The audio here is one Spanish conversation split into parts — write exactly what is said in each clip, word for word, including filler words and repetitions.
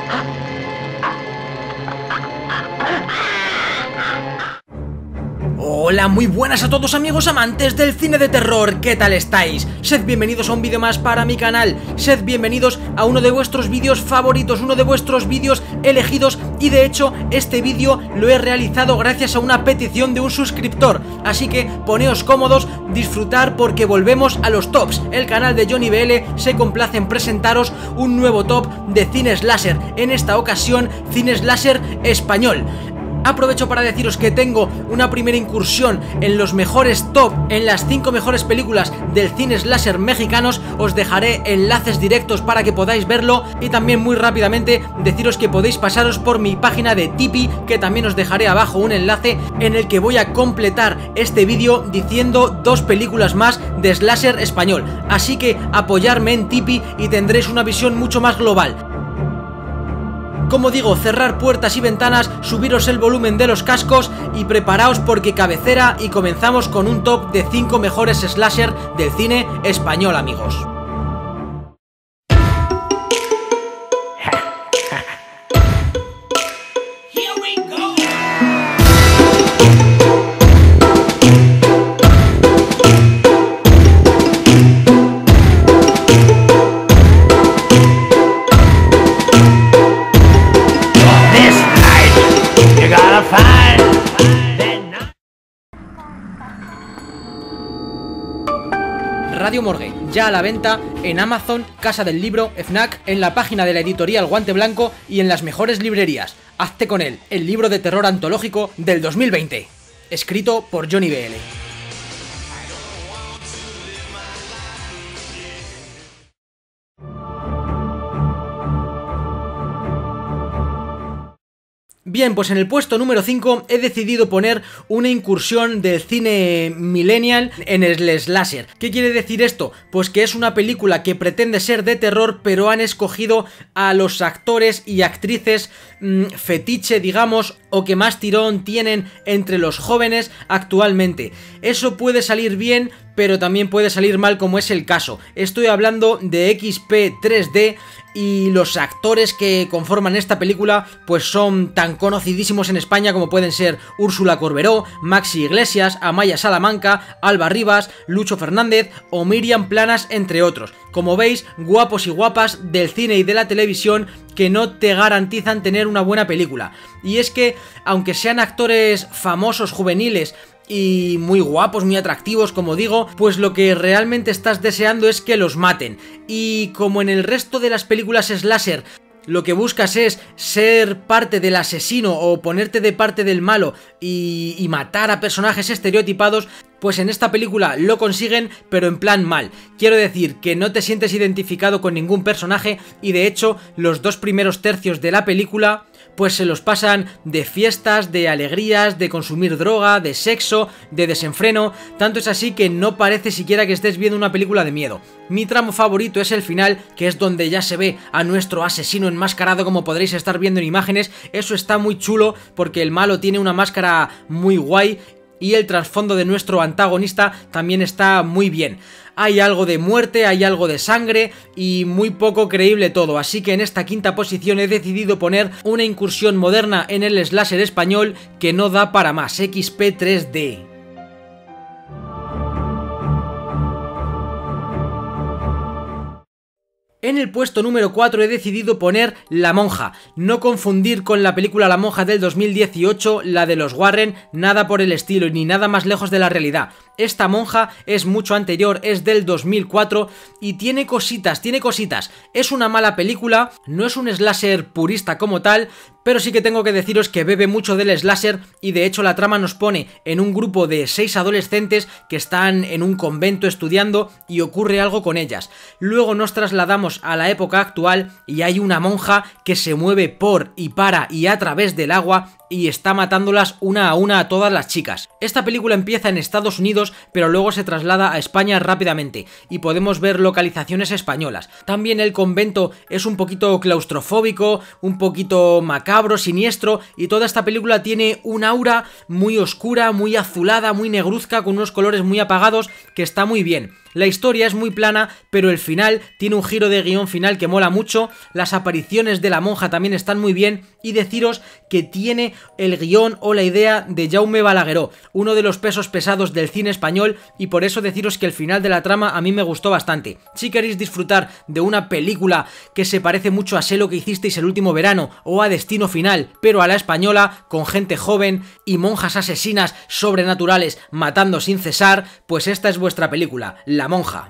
Hola, muy buenas a todos amigos amantes del cine de terror, ¿qué tal estáis? Sed bienvenidos a un vídeo más para mi canal, sed bienvenidos a uno de vuestros vídeos favoritos, uno de vuestros vídeos elegidos, y de hecho este vídeo lo he realizado gracias a una petición de un suscriptor, así que poneos cómodos, disfrutar porque volvemos a los tops. El canal de Johnny B L se complace en presentaros un nuevo top de cine slasher, en esta ocasión cine slasher español. Aprovecho para deciros que tengo una primera incursión en los mejores top, en las cinco mejores películas del cine slasher mexicanos. Os dejaré enlaces directos para que podáis verlo, y también muy rápidamente deciros que podéis pasaros por mi página de Tipeee, que también os dejaré abajo un enlace en el que voy a completar este vídeo diciendo dos películas más de slasher español. Así que apoyarme en Tipeee y tendréis una visión mucho más global. Como digo, cerrar puertas y ventanas, subiros el volumen de los cascos y preparaos porque cabecera, y comenzamos con un top de cinco mejores slasher del cine español, amigos. Radio Morgue, ya a la venta en Amazon, Casa del Libro, Fnac, en la página de la editorial Guante Blanco y en las mejores librerías. Hazte con él, el libro de terror antológico del dos mil veinte, escrito por Johnny B L. Bien, pues en el puesto número cinco he decidido poner una incursión del cine millennial en el slasher. ¿Qué quiere decir esto? Pues que es una película que pretende ser de terror, pero han escogido a los actores y actrices mmm, fetiche, digamos, o que más tirón tienen entre los jóvenes actualmente. Eso puede salir bien, pero también puede salir mal, como es el caso. Estoy hablando de X P tres D, y los actores que conforman esta película pues son tan conocidísimos en España como pueden ser Úrsula Corberó, Maxi Iglesias, Amaya Salamanca, Alba Rivas, Lucho Fernández o Miriam Planas, entre otros. Como veis, guapos y guapas del cine y de la televisión que no te garantizan tener una buena película. Y es que, aunque sean actores famosos juveniles y muy guapos, muy atractivos, como digo, pues lo que realmente estás deseando es que los maten. Y como en el resto de las películas slasher lo que buscas es ser parte del asesino o ponerte de parte del malo y, y matar a personajes estereotipados, pues en esta película lo consiguen, pero en plan mal. Quiero decir que no te sientes identificado con ningún personaje, y de hecho los dos primeros tercios de la película pues se los pasan de fiestas, de alegrías, de consumir droga, de sexo, de desenfreno. Tanto es así que no parece siquiera que estés viendo una película de miedo. Mi tramo favorito es el final, que es donde ya se ve a nuestro asesino enmascarado, como podréis estar viendo en imágenes. Eso está muy chulo porque el malo tiene una máscara muy guay y el trasfondo de nuestro antagonista también está muy bien. Hay algo de muerte, hay algo de sangre y muy poco creíble todo, así que en esta quinta posición he decidido poner una incursión moderna en el slasher español que no da para más, X P tres D. En el puesto número cuatro he decidido poner La Monja, no confundir con la película La Monja del dos mil dieciocho, la de los Warren, nada por el estilo ni nada más lejos de la realidad. Esta monja es mucho anterior, es del dos mil cuatro y tiene cositas, tiene cositas. Es una mala película, no es un slasher purista como tal, pero sí que tengo que deciros que bebe mucho del slasher, y de hecho la trama nos pone en un grupo de seis adolescentes que están en un convento estudiando y ocurre algo con ellas. Luego nos trasladamos a la época actual y hay una monja que se mueve por y para y a través del agua y está matándolas una a una a todas las chicas. Esta película empieza en Estados Unidos, pero luego se traslada a España rápidamente y podemos ver localizaciones españolas. También el convento es un poquito claustrofóbico, un poquito macabro, siniestro, y toda esta película tiene un aura muy oscura, muy azulada, muy negruzca, con unos colores muy apagados, que está muy bien. La historia es muy plana, pero el final tiene un giro de guión final que mola mucho. Las apariciones de la monja también están muy bien, y deciros que tiene el guión o la idea de Jaume Balagueró, uno de los pesos pesados del cine español, y por eso deciros que el final de la trama a mí me gustó bastante. Si queréis disfrutar de una película que se parece mucho a Sé lo que hicisteis el último verano o a Destino Final, pero a la española, con gente joven y monjas asesinas sobrenaturales matando sin cesar, pues esta es vuestra película, La Monja.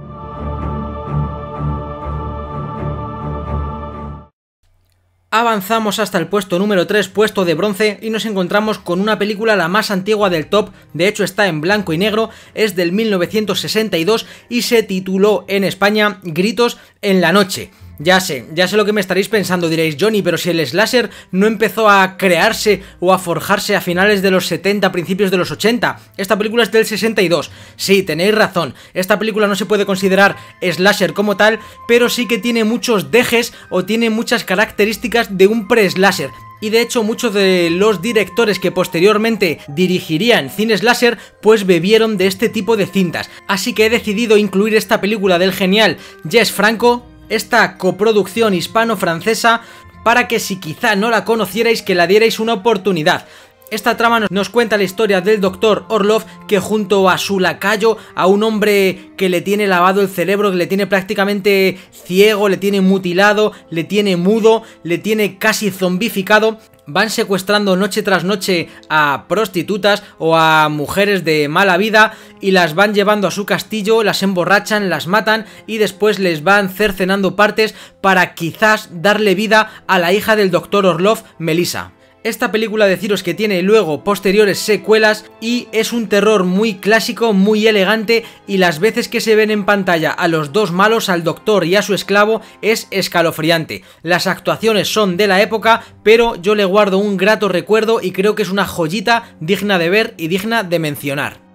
Avanzamos hasta el puesto número tres, puesto de bronce, y nos encontramos con una película la más antigua del top. De hecho está en blanco y negro, es del mil novecientos sesenta y dos y se tituló en España Gritos en la noche. Ya sé, ya sé lo que me estaréis pensando, diréis: Johnny, pero si el slasher no empezó a crearse o a forjarse a finales de los setenta, principios de los ochenta. Esta película es del sesenta y dos. Sí, tenéis razón, esta película no se puede considerar slasher como tal, pero sí que tiene muchos dejes o tiene muchas características de un pre-slasher. Y de hecho muchos de los directores que posteriormente dirigirían cine slasher pues bebieron de este tipo de cintas. Así que he decidido incluir esta película del genial Jess Franco, esta coproducción hispano-francesa, para que si quizá no la conocierais, que la dierais una oportunidad. Esta trama nos cuenta la historia del doctor Orlov, que junto a su lacayo, a un hombre que le tiene lavado el cerebro, que le tiene prácticamente ciego, le tiene mutilado, le tiene mudo, le tiene casi zombificado, van secuestrando noche tras noche a prostitutas o a mujeres de mala vida y las van llevando a su castillo, las emborrachan, las matan y después les van cercenando partes para quizás darle vida a la hija del doctor Orlov, Melissa. Esta película, deciros que tiene luego posteriores secuelas y es un terror muy clásico, muy elegante, y las veces que se ven en pantalla a los dos malos, al doctor y a su esclavo, es escalofriante. Las actuaciones son de la época, pero yo le guardo un grato recuerdo y creo que es una joyita digna de ver y digna de mencionar.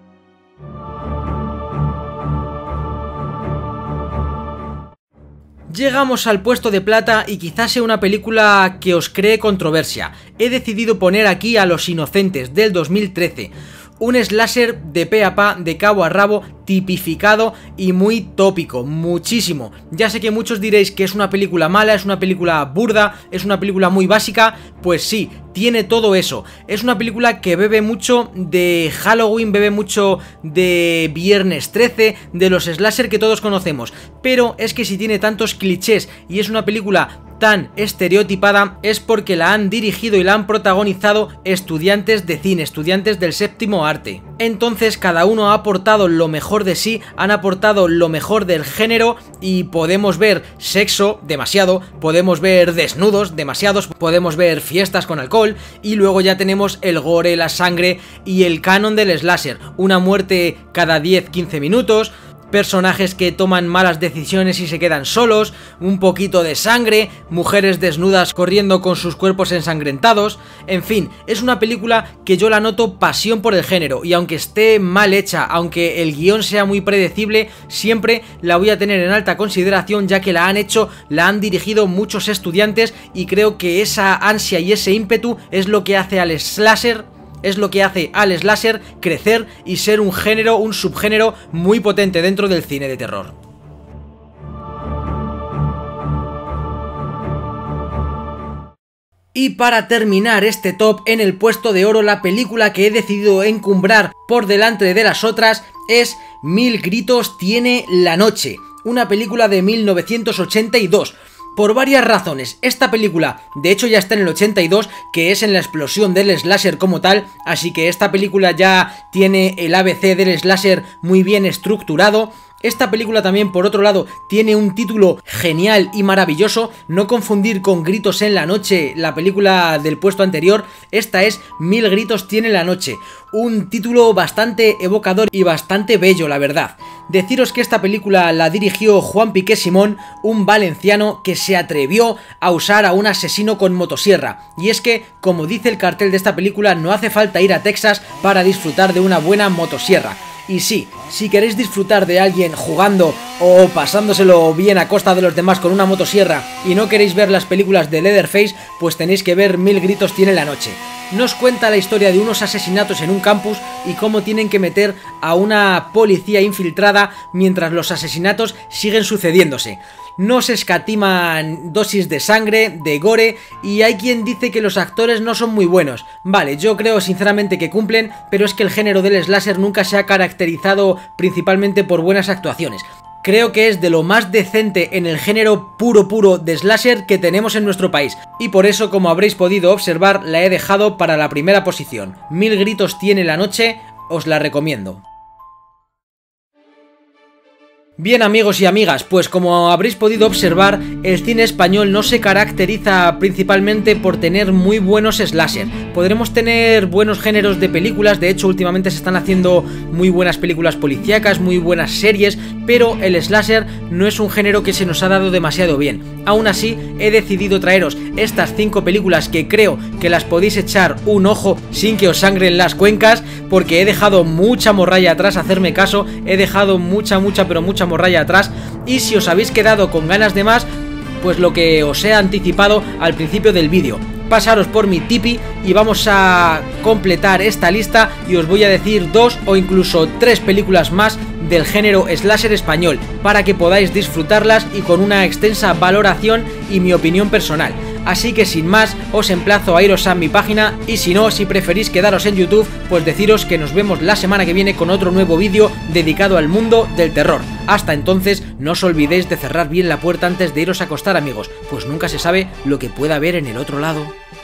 Llegamos al puesto de plata y quizás sea una película que os cree controversia. He decidido poner aquí a Los Inocentes del dos mil trece. Un slasher de pe a pa, de cabo a rabo, tipificado y muy tópico, muchísimo. Ya sé que muchos diréis que es una película mala, es una película burda, es una película muy básica. Pues sí, tiene todo eso. Es una película que bebe mucho de Halloween, bebe mucho de Viernes trece, de los slasher que todos conocemos. Pero es que si tiene tantos clichés y es una película tan estereotipada, es porque la han dirigido y la han protagonizado estudiantes de cine, estudiantes del séptimo arte. Entonces cada uno ha aportado lo mejor de sí, han aportado lo mejor del género, y podemos ver sexo, demasiado, podemos ver desnudos, demasiados, podemos ver fiestas con alcohol, y luego ya tenemos el gore, la sangre y el canon del slasher, una muerte cada diez a quince minutos, personajes que toman malas decisiones y se quedan solos, un poquito de sangre, mujeres desnudas corriendo con sus cuerpos ensangrentados. En fin, es una película que yo la noto pasión por el género, y aunque esté mal hecha, aunque el guión sea muy predecible, siempre la voy a tener en alta consideración, ya que la han hecho, la han dirigido muchos estudiantes, y creo que esa ansia y ese ímpetu es lo que hace al slasher Es lo que hace al slasher crecer y ser un género, un subgénero muy potente dentro del cine de terror. Y para terminar este top, en el puesto de oro, la película que he decidido encumbrar por delante de las otras es Mil gritos tiene la noche, una película de mil novecientos ochenta y dos. Por varias razones. Esta película, de hecho, ya está en el ochenta y dos, que es en la explosión del slasher como tal, así que esta película ya tiene el A B C del slasher muy bien estructurado. Esta película también, por otro lado, tiene un título genial y maravilloso, no confundir con Gritos en la noche, la película del puesto anterior. Esta es Mil gritos tiene la noche, un título bastante evocador y bastante bello, la verdad. Deciros que esta película la dirigió Juan Piqué Simón, un valenciano que se atrevió a usar a un asesino con motosierra. Y es que, como dice el cartel de esta película, no hace falta ir a Texas para disfrutar de una buena motosierra. Y sí, si queréis disfrutar de alguien jugando o pasándoselo bien a costa de los demás con una motosierra y no queréis ver las películas de Leatherface, pues tenéis que ver Mil gritos tiene la noche. Nos cuenta la historia de unos asesinatos en un campus y cómo tienen que meter a una policía infiltrada mientras los asesinatos siguen sucediéndose. No se escatiman dosis de sangre, de gore, y hay quien dice que los actores no son muy buenos. Vale, yo creo sinceramente que cumplen, pero es que el género del slasher nunca se ha caracterizado principalmente por buenas actuaciones. Creo que es de lo más decente en el género puro puro de slasher que tenemos en nuestro país, y por eso, como habréis podido observar, la he dejado para la primera posición. Mil gritos tiene la noche, os la recomiendo. Bien, amigos y amigas, pues como habréis podido observar, el cine español no se caracteriza principalmente por tener muy buenos slasher. Podremos tener buenos géneros de películas, de hecho últimamente se están haciendo muy buenas películas policíacas, muy buenas series, pero el slasher no es un género que se nos ha dado demasiado bien. Aún así, he decidido traeros estas cinco películas que creo que las podéis echar un ojo sin que os sangren las cuencas, porque he dejado mucha morralla atrás, hacerme caso, he dejado mucha, mucha, pero mucha morralla atrás, y si os habéis quedado con ganas de más, pues lo que os he anticipado al principio del vídeo, pasaros por mi Tipeee y vamos a completar esta lista y os voy a decir dos o incluso tres películas más del género slasher español para que podáis disfrutarlas y con una extensa valoración y mi opinión personal. Así que sin más, os emplazo a iros a mi página, y si no, si preferís quedaros en YouTube, pues deciros que nos vemos la semana que viene con otro nuevo vídeo dedicado al mundo del terror. Hasta entonces, no os olvidéis de cerrar bien la puerta antes de iros a acostar, amigos, pues nunca se sabe lo que pueda haber en el otro lado.